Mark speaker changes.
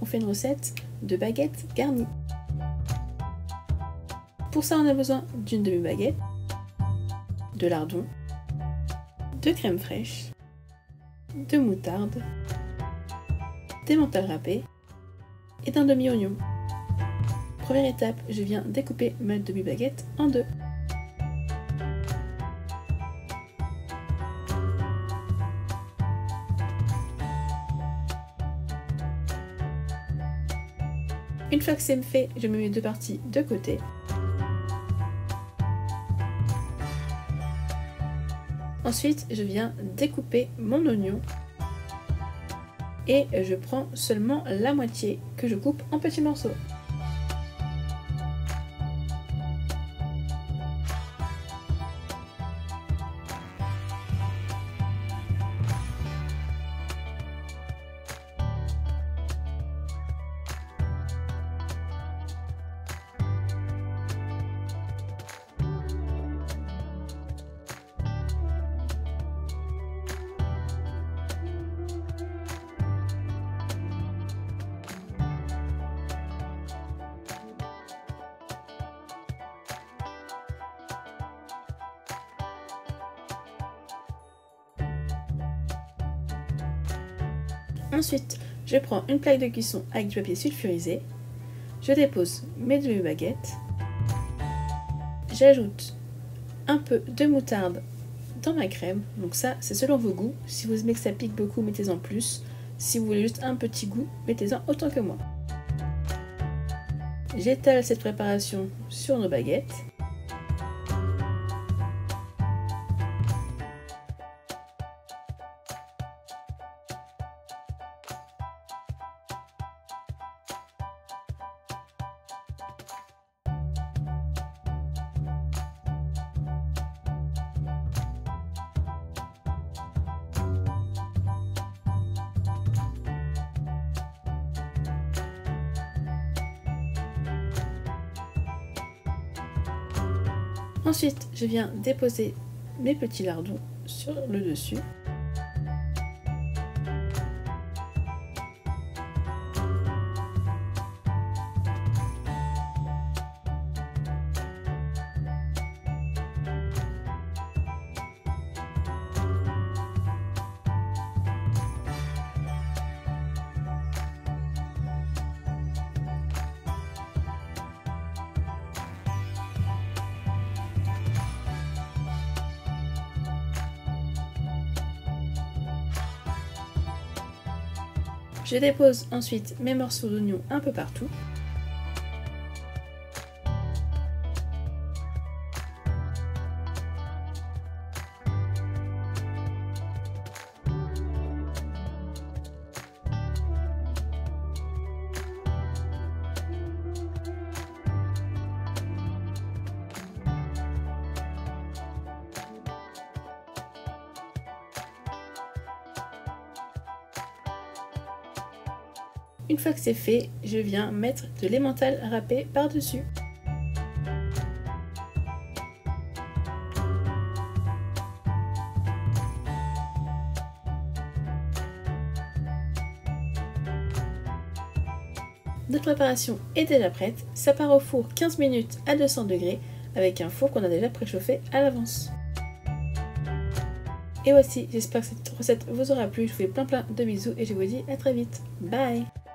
Speaker 1: on fait une recette de baguettes garnies. Pour ça, on a besoin d'une demi-baguette, de lardons, de crème fraîche, de moutarde, d'emmental râpé et d'un demi-oignon. Première étape, je viens découper ma demi-baguette en deux. Une fois que c'est fait, je mets mes deux parties de côté. Ensuite, je viens découper mon oignon et je prends seulement la moitié que je coupe en petits morceaux. Ensuite, je prends une plaque de cuisson avec du papier sulfurisé, je dépose mes deux baguettes, j'ajoute un peu de moutarde dans ma crème, donc ça c'est selon vos goûts, si vous aimez que ça pique beaucoup, mettez-en plus, si vous voulez juste un petit goût, mettez-en autant que moi. J'étale cette préparation sur nos baguettes. Ensuite, je viens déposer mes petits lardons sur le dessus. Je dépose ensuite mes morceaux d'oignon un peu partout. Une fois que c'est fait, je viens mettre de l'emmental râpé par-dessus. Notre préparation est déjà prête, ça part au four 15 minutes à 200 degrés avec un four qu'on a déjà préchauffé à l'avance. Et voici, j'espère que cette recette vous aura plu, je vous fais plein de bisous et je vous dis à très vite. Bye!